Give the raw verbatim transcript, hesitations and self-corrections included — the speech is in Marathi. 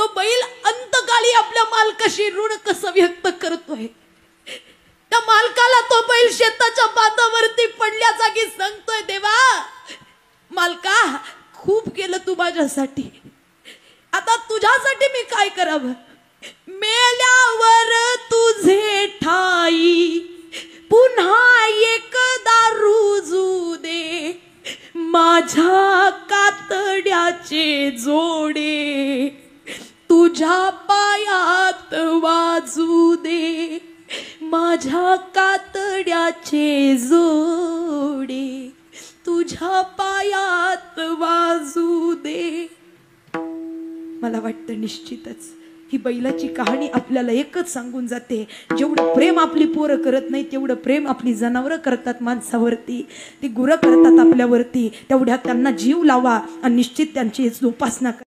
तो बैल अंतकाळी आपल्या मालकाशी ऋण कसं व्यक्त करतोय। त्या मालकाला तो बैल शेताच्या बांधावरती पडल्या जागी सांगतोय, देवा मालका खूप केलं तू माझ्यासाठी, आता तुझ्यासाठी मी काय करावं। मेल्यावर तुझे ठाई पुन्हा एकदा रुजू दे, माझ्या कातड्याचे जोडे तुझ्या पायात वाजू दे, माझ्या कातड्याचे जोडे तुझ्या पायात वाजू दे। मला वाटतं निश्चितच ही बैलाची कहाणी आपल्याला एकच सांगून जाते, जेवढं प्रेम आपली पोरं करत नाही तेवढं प्रेम आपली जनावरं करतात माणसावरती, ती गुरं करतात आपल्यावरती, तेवढ्या त्यांना जीव लावा आणि निश्चित त्यांची जोपासना करा।